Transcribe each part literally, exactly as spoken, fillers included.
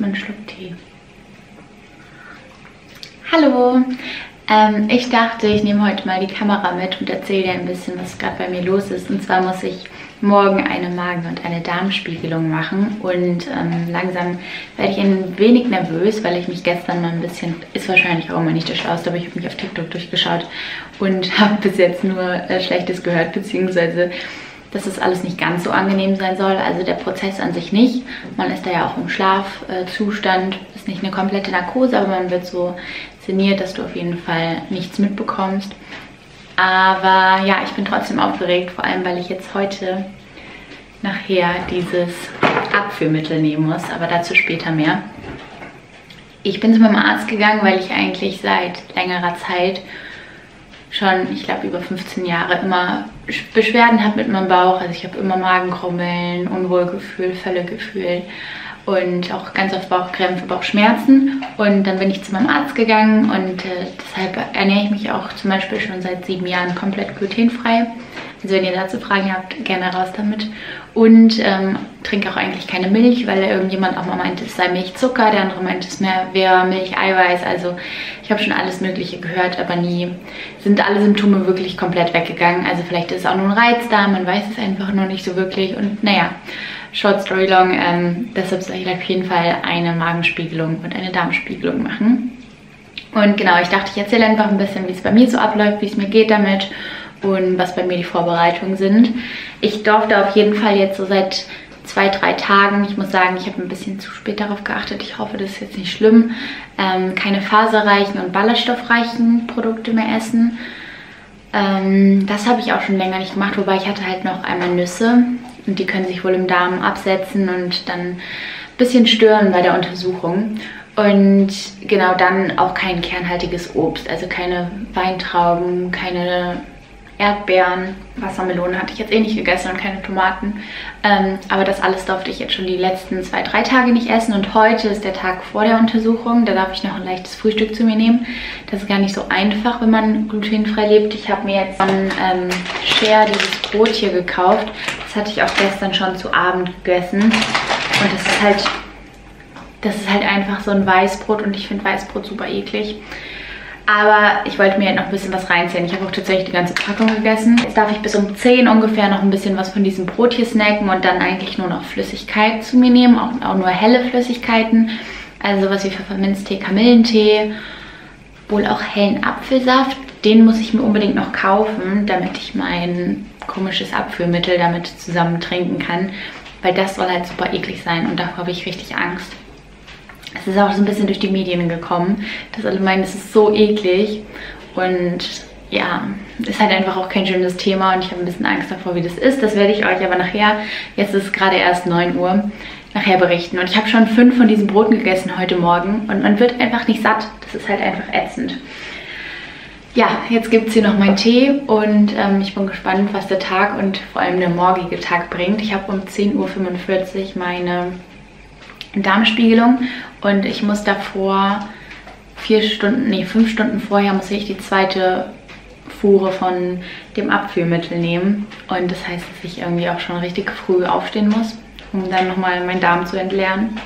erstmal einen Schluck Tee. Hallo! Ähm, ich dachte, ich nehme heute mal die Kamera mit und erzähle dir ein bisschen, was gerade bei mir los ist. Und zwar muss ich morgen eine Magen- und eine Darmspiegelung machen. Und ähm, langsam werde ich ein wenig nervös, weil ich mich gestern mal ein bisschen, ist wahrscheinlich auch immer nicht das Schlauste, aber ich habe mich auf TikTok durchgeschaut und habe bis jetzt nur äh, Schlechtes gehört, beziehungsweise dass es alles nicht ganz so angenehm sein soll. Also der Prozess an sich nicht. Man ist da ja auch im Schlafzustand. Äh, ist nicht eine komplette Narkose, aber man wird so sinniert, dass du auf jeden Fall nichts mitbekommst. Aber ja, ich bin trotzdem aufgeregt, vor allem weil ich jetzt heute nachher dieses Abführmittel nehmen muss. Aber dazu später mehr. Ich bin zu meinem Arzt gegangen, weil ich eigentlich seit längerer Zeit schon, ich glaube über fünfzehn Jahre, immer Beschwerden habe mit meinem Bauch. Also ich habe immer Magenkrummeln, Unwohlgefühl, Völlegefühl und auch ganz oft Bauchkrämpfe, Bauchschmerzen. Und dann bin ich zu meinem Arzt gegangen und äh, deshalb ernähre ich mich auch zum Beispiel schon seit sieben Jahren komplett glutenfrei. Also wenn ihr dazu Fragen habt, gerne raus damit. Und ähm, trinke auch eigentlich keine Milch, weil irgendjemand auch mal meinte, es sei Milchzucker, der andere meinte, es mehr wäre Milcheiweiß. Also ich habe schon alles Mögliche gehört, aber nie sind alle Symptome wirklich komplett weggegangen. Also vielleicht ist es auch nur ein Reizdarm, man weiß es einfach nur nicht so wirklich. Und naja, short story long, ähm, deshalb soll ich auf jeden Fall eine Magenspiegelung und eine Darmspiegelung machen. Und genau, ich dachte, ich erzähle einfach ein bisschen, wie es bei mir so abläuft, wie es mir geht damit und was bei mir die Vorbereitungen sind. Ich durfte auf jeden Fall jetzt so seit zwei, drei Tagen, ich muss sagen, ich habe ein bisschen zu spät darauf geachtet, ich hoffe, das ist jetzt nicht schlimm, ähm, keine faserreichen und ballaststoffreichen Produkte mehr essen. Ähm, das habe ich auch schon länger nicht gemacht, wobei ich hatte halt noch einmal Nüsse und die können sich wohl im Darm absetzen und dann ein bisschen stören bei der Untersuchung. Und genau, dann auch kein kernhaltiges Obst, also keine Weintrauben, keine Erdbeeren, Wassermelonen hatte ich jetzt eh nicht gegessen und keine Tomaten. Ähm, aber das alles durfte ich jetzt schon die letzten zwei, drei Tage nicht essen. Und heute ist der Tag vor der Untersuchung. Da darf ich noch ein leichtes Frühstück zu mir nehmen. Das ist gar nicht so einfach, wenn man glutenfrei lebt. Ich habe mir jetzt von ähm, Share dieses Brot hier gekauft. Das hatte ich auch gestern schon zu Abend gegessen. Und das ist halt, das ist halt einfach so ein Weißbrot. Und ich finde Weißbrot super eklig. Aber ich wollte mir halt noch ein bisschen was reinziehen. Ich habe auch tatsächlich die ganze Packung gegessen. Jetzt darf ich bis um zehn ungefähr noch ein bisschen was von diesem Brot hier snacken und dann eigentlich nur noch Flüssigkeit zu mir nehmen. Auch, auch nur helle Flüssigkeiten. Also sowas wie Pfefferminztee, Kamillentee, wohl auch hellen Apfelsaft. Den muss ich mir unbedingt noch kaufen, damit ich mein komisches Abführmittel damit zusammen trinken kann. Weil das soll halt super eklig sein und davor habe ich richtig Angst. Es ist auch so ein bisschen durch die Medien gekommen, dass alle meinen, es ist so eklig und ja, ist halt einfach auch kein schönes Thema und ich habe ein bisschen Angst davor, wie das ist. Das werde ich euch aber nachher, jetzt ist es gerade erst neun Uhr, nachher berichten. Und ich habe schon fünf von diesen Broten gegessen heute Morgen und man wird einfach nicht satt. Das ist halt einfach ätzend. Ja, jetzt gibt es hier noch meinen Tee und ähm, ich bin gespannt, was der Tag und vor allem der morgige Tag bringt. Ich habe um zehn Uhr fünfundvierzig meine Darmspiegelung und ich muss davor vier Stunden, nee, fünf Stunden vorher muss ich die zweite Fuhre von dem Abführmittel nehmen und das heißt, dass ich irgendwie auch schon richtig früh aufstehen muss, um dann nochmal meinen Darm zu entleeren.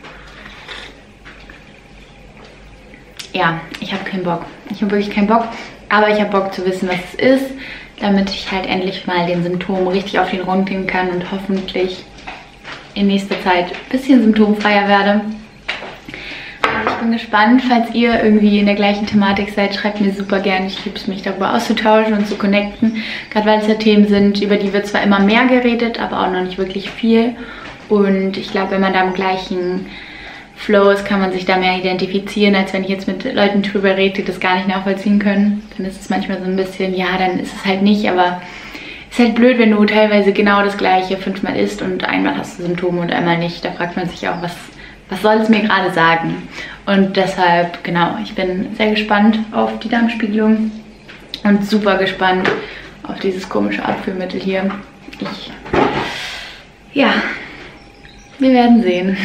Ja, ich habe keinen Bock. Ich habe wirklich keinen Bock, aber ich habe Bock zu wissen, was es ist, damit ich halt endlich mal den Symptomen richtig auf den Grund gehen kann und hoffentlich in nächster Zeit ein bisschen symptomfreier werde. Also ich bin gespannt, falls ihr irgendwie in der gleichen Thematik seid, schreibt mir super gerne. Ich liebe es, mich darüber auszutauschen und zu connecten. Gerade weil es ja Themen sind, über die wird zwar immer mehr geredet, aber auch noch nicht wirklich viel. Und ich glaube, wenn man da im gleichen Flow ist, kann man sich da mehr identifizieren, als wenn ich jetzt mit Leuten drüber rede, die das gar nicht nachvollziehen können. Dann ist es manchmal so ein bisschen, ja, dann ist es halt nicht, aber ist halt blöd, wenn du teilweise genau das Gleiche fünfmal isst und einmal hast du Symptome und einmal nicht. Da fragt man sich auch, was, was soll es mir gerade sagen? Und deshalb, genau, ich bin sehr gespannt auf die Darmspiegelung und super gespannt auf dieses komische Abführmittel hier. Ich, ja, wir werden sehen.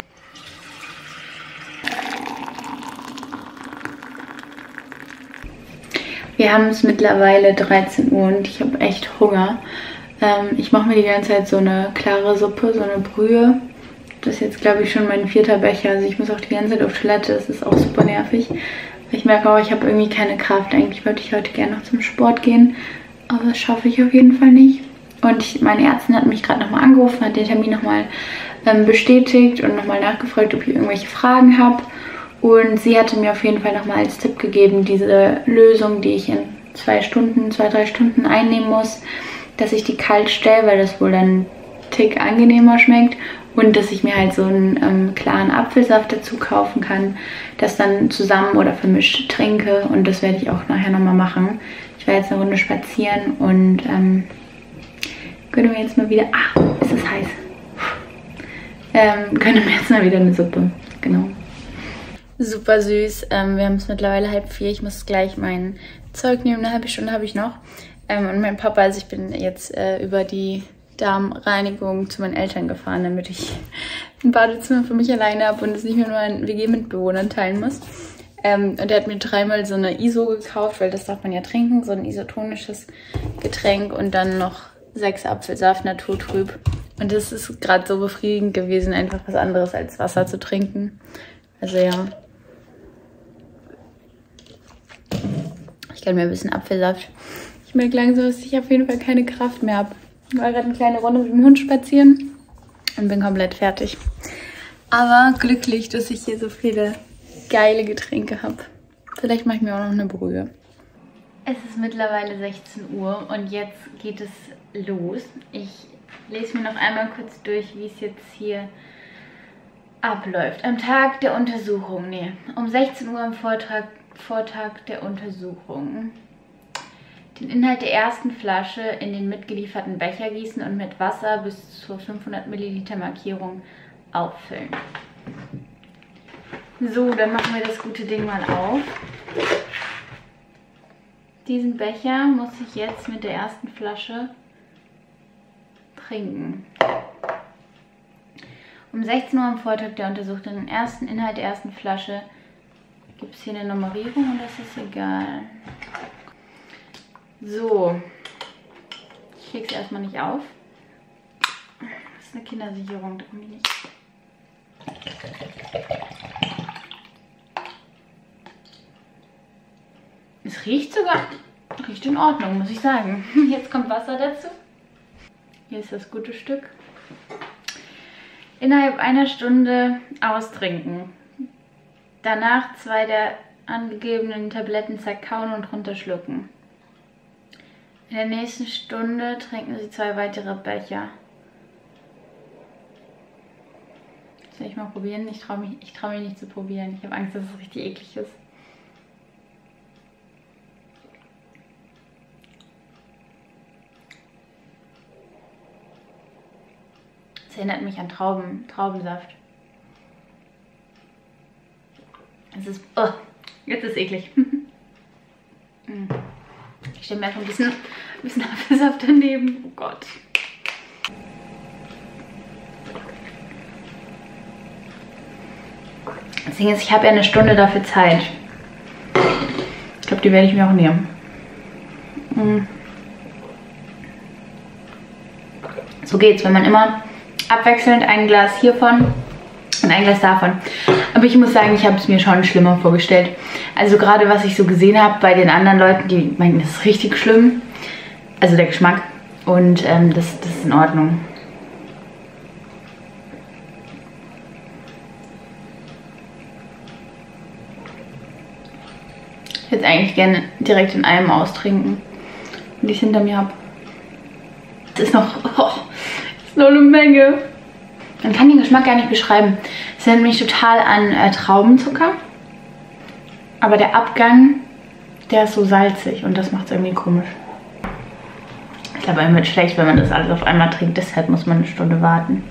Wir haben es mittlerweile dreizehn Uhr und ich habe echt Hunger. Ähm, ich mache mir die ganze Zeit so eine klare Suppe, so eine Brühe. ist jetzt, glaube ich, schon mein vierter Becher. Also ich muss auch die ganze Zeit auf Toilette. Das ist auch super nervig. Ich merke auch, ich habe irgendwie keine Kraft. Eigentlich wollte ich heute gerne noch zum Sport gehen. Aber das schaffe ich auf jeden Fall nicht. Und ich, meine Ärztin hat mich gerade nochmal angerufen, hat den Termin nochmal ähm, bestätigt und nochmal nachgefragt, ob ich irgendwelche Fragen habe. Und sie hatte mir auf jeden Fall nochmal als Tipp gegeben, diese Lösung, die ich in zwei Stunden, zwei, drei Stunden einnehmen muss, dass ich die kalt stelle, weil das wohl dann einen Tick angenehmer schmeckt. Und dass ich mir halt so einen ähm, klaren Apfelsaft dazu kaufen kann, das dann zusammen oder vermischt trinke. Und das werde ich auch nachher nochmal machen. Ich war jetzt eine Runde spazieren und ähm, gönne mir jetzt mal wieder... Ah, ist es heiß. Ähm, gönne mir jetzt mal wieder eine Suppe. Genau. Super süß. Ähm, wir haben es mittlerweile halb vier. Ich muss gleich mein Zeug nehmen. Eine halbe Stunde habe ich noch. Ähm, und mein Papa, also ich bin jetzt äh, über die Darmreinigung zu meinen Eltern gefahren, damit ich ein Badezimmer für mich alleine habe und es nicht mit meinen W G-Mitbewohnern teilen muss. Ähm, und er hat mir dreimal so eine I S O gekauft, weil das darf man ja trinken, so ein isotonisches Getränk und dann noch sechs Apfelsaft naturtrüb. Und das ist gerade so befriedigend gewesen, einfach was anderes als Wasser zu trinken. Also ja. Ich gönne mir ein bisschen Apfelsaft. Ich merke langsam, dass ich auf jeden Fall keine Kraft mehr habe. Ich war gerade eine kleine Runde mit dem Hund spazieren und bin komplett fertig. Aber glücklich, dass ich hier so viele geile Getränke habe. Vielleicht mache ich mir auch noch eine Brühe. Es ist mittlerweile sechzehn Uhr und jetzt geht es los. Ich lese mir noch einmal kurz durch, wie es jetzt hier abläuft. Am Tag der Untersuchung, nee, um sechzehn Uhr am Vortag, Vortag der Untersuchung. Den Inhalt der ersten Flasche in den mitgelieferten Becher gießen und mit Wasser bis zur fünfhundert Milliliter Markierung auffüllen. So, dann machen wir das gute Ding mal auf. Diesen Becher muss ich jetzt mit der ersten Flasche trinken. Um sechzehn Uhr am Vortag der Untersuchung, den ersten Inhalt der ersten Flasche. Gibt es hier eine Nummerierung oder ist das egal? So, ich lege es erstmal nicht auf. Das ist eine Kindersicherung, da komme ich nicht. Es riecht sogar, riecht in Ordnung, muss ich sagen. Jetzt kommt Wasser dazu. Hier ist das gute Stück. Innerhalb einer Stunde austrinken. Danach zwei der angegebenen Tabletten zerkauen und runterschlucken. In der nächsten Stunde trinken Sie zwei weitere Becher. Das will ich mal probieren. Ich traue mich, ich trau mich nicht zu probieren. Ich habe Angst, dass es richtig eklig ist. Das erinnert mich an Trauben, Traubensaft. Es ist... Oh, jetzt ist es eklig. Ich stelle mir einfach ein bisschen, ein bisschen Apfelsaft daneben. Oh Gott. Das Ding ist, ich habe ja eine Stunde dafür Zeit. Ich glaube, die werde ich mir auch nehmen. So geht's, wenn man immer abwechselnd ein Glas hiervon und ein Glas davon. Aber ich muss sagen, ich habe es mir schon schlimmer vorgestellt. Also gerade was ich so gesehen habe bei den anderen Leuten, die meinen, das ist richtig schlimm. Also der Geschmack. Und ähm, das, das ist in Ordnung. Ich hätte eigentlich gerne direkt in einem austrinken, wenn ich es hinter mir habe. Das ist noch, oh, das ist noch eine Menge. Man kann den Geschmack gar nicht beschreiben. Es erinnert mich total an äh, Traubenzucker. Aber der Abgang, der ist so salzig und das macht es irgendwie komisch. Ich glaube, einem wird schlecht, wenn man das alles auf einmal trinkt. Deshalb muss man eine Stunde warten.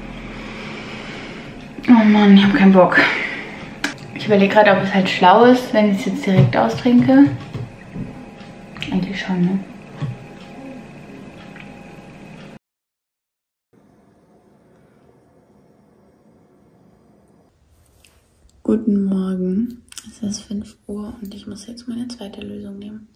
Oh Mann, ich habe keinen Bock. Ich überlege gerade, ob es halt schlau ist, wenn ich es jetzt direkt austrinke. Eigentlich schon, ne? Guten Morgen. Es ist fünf Uhr und ich muss jetzt meine zweite Lösung nehmen.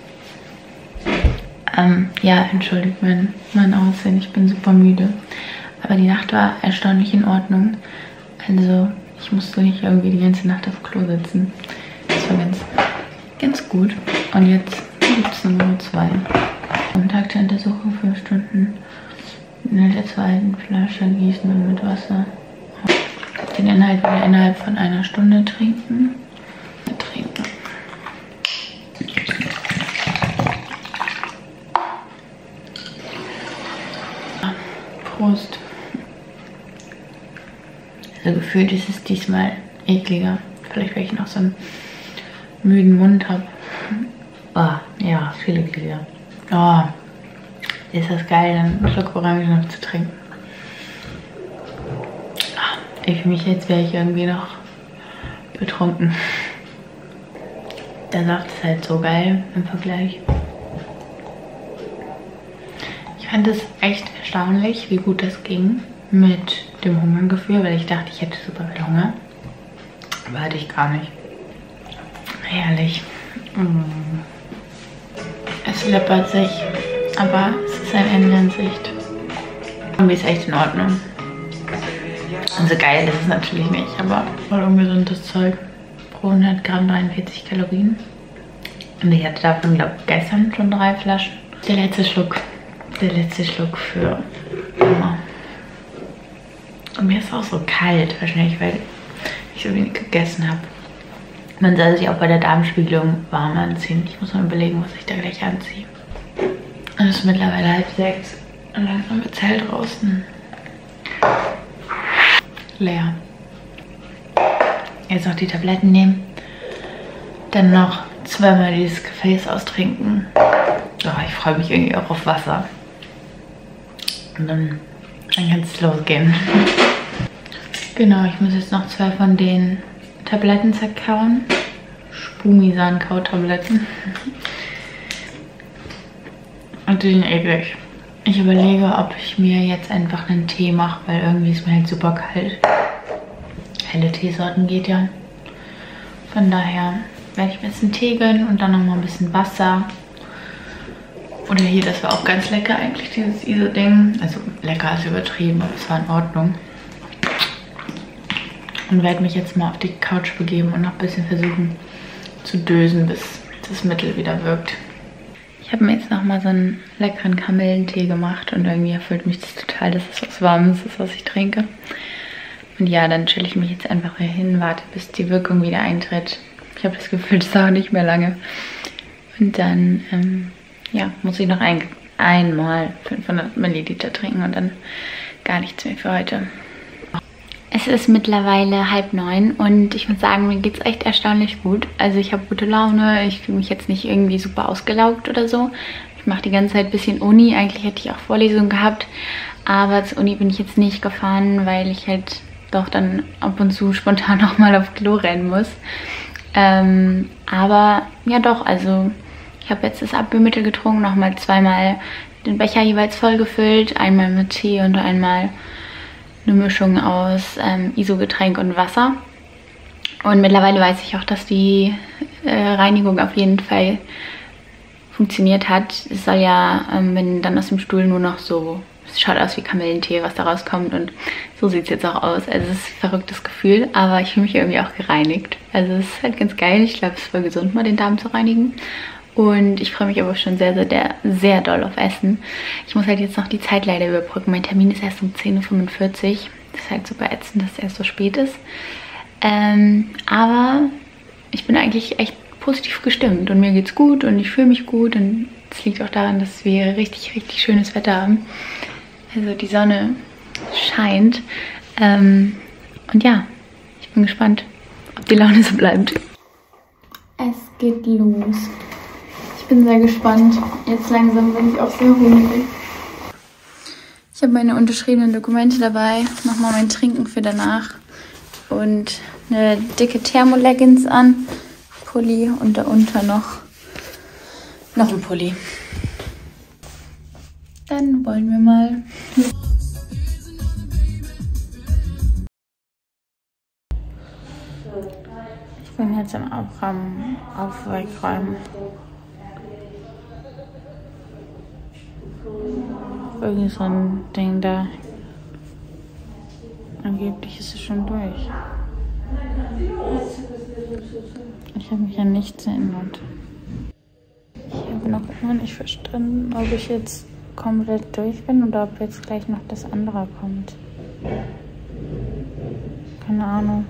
Ähm, ja, entschuldigt mein, mein Aussehen. Ich bin super müde. Aber die Nacht war erstaunlich in Ordnung. Also ich musste nicht irgendwie die ganze Nacht auf Klo sitzen. Das war ganz, ganz gut. Und jetzt siebzehn Uhr zwei. Am Tag der Untersuchung fünf Stunden in der zweiten Flasche gießen wir mit Wasser. Den Inhalt wieder innerhalb von einer Stunde trinken. Trinken. Prost. Also gefühlt ist es diesmal ekliger. Vielleicht, weil ich noch so einen müden Mund habe. Oh, ja, viel ekliger. Oh, ist das geil, einen Schluck Orange noch zu trinken. Ich fühle mich, jetzt wäre ich irgendwie noch betrunken. Der Saft ist halt so geil im Vergleich. Ich fand es echt erstaunlich, wie gut das ging mit dem Hungergefühl, weil ich dachte, ich hätte super viel Hunger. Aber hatte ich gar nicht. Herrlich. Mm. Es läppert sich, aber es ist ein Ende in Sicht. Und ist echt in Ordnung. Also geil ist es natürlich nicht, aber voll ungesundes Zeug. Pro hundert Gramm dreiundvierzig Kalorien. Und ich hatte davon, glaube ich, gestern schon drei Flaschen. Der letzte Schluck. Der letzte Schluck für Mama. Und mir ist auch so kalt, wahrscheinlich, weil ich so wenig gegessen habe. Man soll sich auch bei der Darmspiegelung warm anziehen. Ich muss mal überlegen, was ich da gleich anziehe. Und es ist mittlerweile halb sechs. Und langsam wird es hell draußen. Leer. Jetzt noch die Tabletten nehmen. Dann noch zweimal dieses Gefäß austrinken. Oh, ich freue mich irgendwie auch auf Wasser. Und dann, dann kann es losgehen. Genau, ich muss jetzt noch zwei von den Tabletten zerkauen. Spumisan-Kautabletten. Und die sind eklig. Ich überlege, ob ich mir jetzt einfach einen Tee mache, weil irgendwie ist mir halt super kalt. Helle Teesorten geht ja. Von daher werde ich mir jetzt einen Tee gönnen und dann nochmal ein bisschen Wasser. Oder hier, das war auch ganz lecker eigentlich, dieses I S O-Ding. Also lecker ist übertrieben, aber es war in Ordnung. Und werde mich jetzt mal auf die Couch begeben und noch ein bisschen versuchen zu dösen, bis das Mittel wieder wirkt. Ich habe mir jetzt nochmal so einen leckeren Kamillentee gemacht und irgendwie erfüllt mich das total, dass es was Warmes ist, was ich trinke. Und ja, dann chill ich mich jetzt einfach hier hin, warte, bis die Wirkung wieder eintritt. Ich habe das Gefühl, das dauert nicht mehr lange. Und dann, ähm, ja, muss ich noch ein, einmal fünfhundert Milliliter trinken und dann gar nichts mehr für heute. Es ist mittlerweile halb neun und ich muss sagen, mir geht es echt erstaunlich gut. Also ich habe gute Laune, ich fühle mich jetzt nicht irgendwie super ausgelaugt oder so. Ich mache die ganze Zeit ein bisschen Uni, eigentlich hätte ich auch Vorlesungen gehabt, aber zur Uni bin ich jetzt nicht gefahren, weil ich halt doch dann ab und zu spontan auch mal auf Klo rennen muss. Ähm, aber ja doch, also ich habe jetzt das Abführmittel getrunken, nochmal zweimal den Becher jeweils voll gefüllt, einmal mit Tee und einmal eine Mischung aus ähm, I S O-Getränk und Wasser. Und mittlerweile weiß ich auch, dass die äh, Reinigung auf jeden Fall funktioniert hat. Es soll ja, ähm, wenn dann aus dem Stuhl nur noch so, es schaut aus wie Kamillentee, was da rauskommt und so sieht es jetzt auch aus. Also es ist ein verrücktes Gefühl, aber ich fühle mich irgendwie auch gereinigt. Also es ist halt ganz geil. Ich glaube, es ist voll gesund, mal den Darm zu reinigen. Und ich freue mich aber schon sehr, sehr, sehr, sehr doll auf Essen. Ich muss halt jetzt noch die Zeit leider überbrücken. Mein Termin ist erst um zehn Uhr fünfundvierzig. Das ist halt super ätzend, dass es erst so spät ist. Ähm, aber ich bin eigentlich echt positiv gestimmt und mir geht's gut und ich fühle mich gut. Und es liegt auch daran, dass wir richtig, richtig schönes Wetter haben. Also die Sonne scheint. Ähm, und ja, ich bin gespannt, ob die Laune so bleibt. Es geht los. Ich bin sehr gespannt. Jetzt langsam bin ich auch sehr hungrig. Ich habe meine unterschriebenen Dokumente dabei. Nochmal mein Trinken für danach. Und eine dicke Thermoleggings an. Pulli und darunter noch, noch ein Pulli. Dann wollen wir mal... Ich bin jetzt im Aufräumen, Aufwegräumen. Irgendwie so ein Ding da. Angeblich ist es schon durch. Ich habe mich an nichts erinnert. Ich habe noch immer nicht verstanden, ob ich jetzt komplett durch bin oder ob jetzt gleich noch das andere kommt. Keine Ahnung.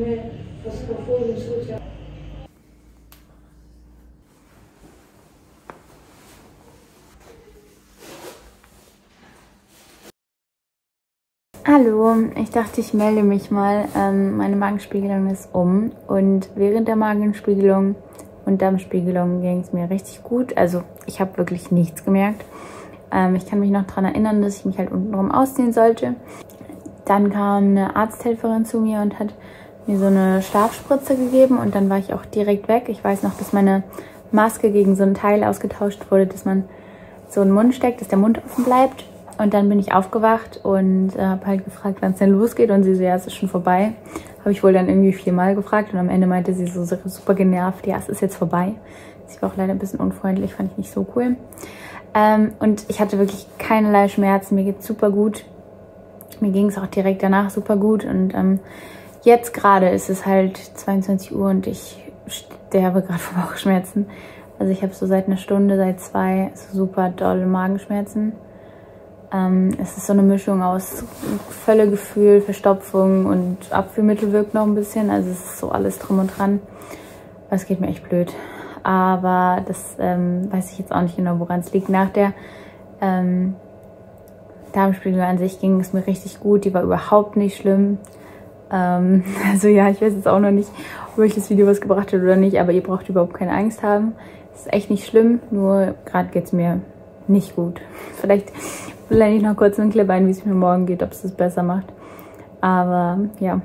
Hallo, ich dachte, ich melde mich mal. Ähm, meine Magenspiegelung ist um und während der Magenspiegelung und Darmspiegelung ging es mir richtig gut. Also ich habe wirklich nichts gemerkt. Ähm, ich kann mich noch daran erinnern, dass ich mich halt untenrum ausziehen sollte. Dann kam eine Arzthelferin zu mir und hat mir so eine Schlafspritze gegeben und dann war ich auch direkt weg. Ich weiß noch, dass meine Maske gegen so ein Teil ausgetauscht wurde, dass man so einen Mund steckt, dass der Mund offen bleibt. Und dann bin ich aufgewacht und äh, habe halt gefragt, wann es denn losgeht. Und sie so, ja, es ist schon vorbei. Habe ich wohl dann irgendwie viermal gefragt. Und am Ende meinte sie so super genervt, ja, es ist jetzt vorbei. Sie war auch leider ein bisschen unfreundlich, fand ich nicht so cool. Ähm, und ich hatte wirklich keinerlei Schmerzen. Mir geht's super gut. Mir ging es auch direkt danach super gut. Und ähm, jetzt gerade ist es halt zweiundzwanzig Uhr und ich sterbe gerade vor Bauchschmerzen. Also ich habe so seit einer Stunde, seit zwei, so super dolle Magenschmerzen. Ähm, es ist so eine Mischung aus Völlegefühl, Verstopfung und Abführmittel wirkt noch ein bisschen. Also es ist so alles drum und dran. Das geht mir echt blöd. Aber das ähm, weiß ich jetzt auch nicht genau, woran es liegt. Nach der ähm, Darmspiegelung an sich ging es mir richtig gut. Die war überhaupt nicht schlimm. Ähm, also ja, ich weiß jetzt auch noch nicht, ob euch das Video was gebracht hat oder nicht. Aber ihr braucht überhaupt keine Angst haben. Es ist echt nicht schlimm. Nur gerade geht es mir nicht gut. Vielleicht blende ich noch kurz einen Clip ein, wie es mir morgen geht, ob es das besser macht. Aber ja.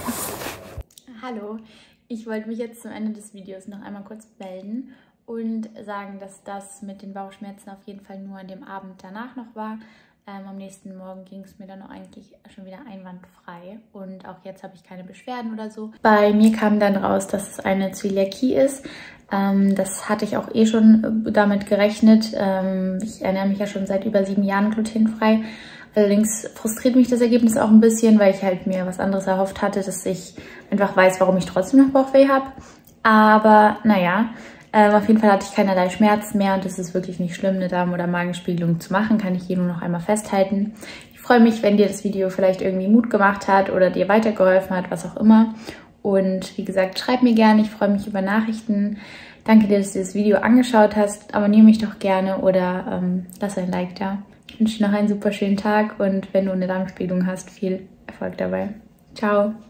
Hallo, ich wollte mich jetzt zum Ende des Videos noch einmal kurz melden und sagen, dass das mit den Bauchschmerzen auf jeden Fall nur an dem Abend danach noch war. Ähm, am nächsten Morgen ging es mir dann auch eigentlich schon wieder einwandfrei und auch jetzt habe ich keine Beschwerden oder so. Bei mir kam dann raus, dass es eine Zöliakie ist. Ähm, das hatte ich auch eh schon damit gerechnet. Ähm, ich ernähre mich ja schon seit über sieben Jahren glutenfrei. Allerdings frustriert mich das Ergebnis auch ein bisschen, weil ich halt mir was anderes erhofft hatte, dass ich einfach weiß, warum ich trotzdem noch Bauchweh habe. Aber naja, ähm, auf jeden Fall hatte ich keinerlei Schmerzen mehr und es ist wirklich nicht schlimm, eine Darm- oder Magenspiegelung zu machen, kann ich hier nur noch einmal festhalten. Ich freue mich, wenn dir das Video vielleicht irgendwie Mut gemacht hat oder dir weitergeholfen hat, was auch immer. Und wie gesagt, schreib mir gerne, ich freue mich über Nachrichten. Danke dir, dass du das Video angeschaut hast. Abonniere mich doch gerne oder ähm, lass ein Like da. Ich wünsche dir noch einen super schönen Tag und wenn du eine Darmspiegelung hast, viel Erfolg dabei. Ciao!